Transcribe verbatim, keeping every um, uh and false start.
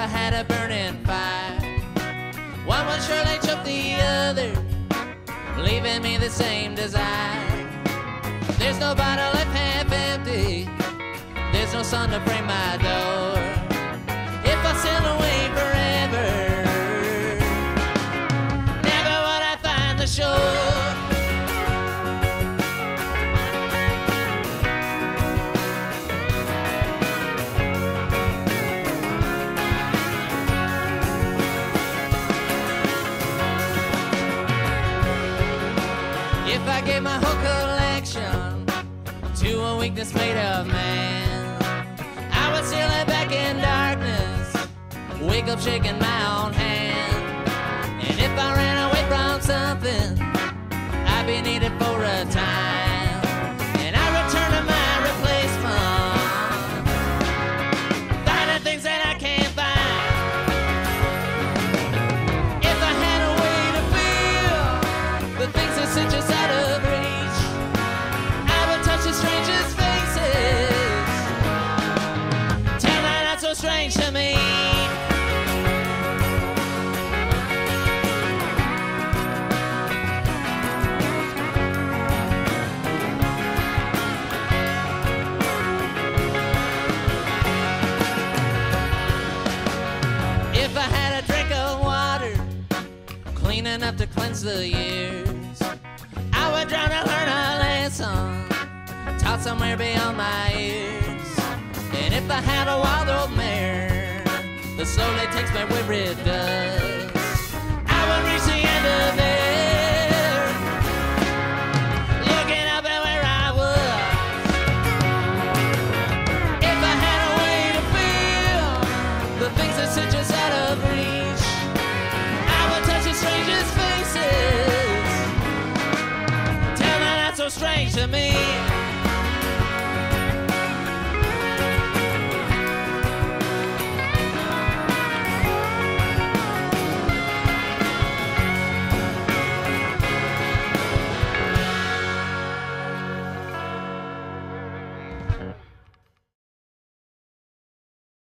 I had a burning fire, one would surely choke the other, leaving me the same desire. There's no bottle left half empty, there's no sun to frame my door. If I sail away forever, never would I find the shore. If I gave my whole collection to a weakness made of man, I would seal it back in darkness, wake up shaking my own hand. And if I ran away from something, I'd be needed for a time, and I return to my replacement, finding things that I can't find. If I had a way to feel the things that sit just out of reach, I would touch the strangest faces, tell them not so strange to me. If I had a drink of water clean enough to cleanse the years, I would drown and learn a lesson taught somewhere beyond my ears. And if I had a wild old mare that slowly takes me where it does, I would reach the end of it, looking up at where I was. If I had a way to feel the things that sit just out of reach, I would touch the strangest faces, tell them not so strange to me.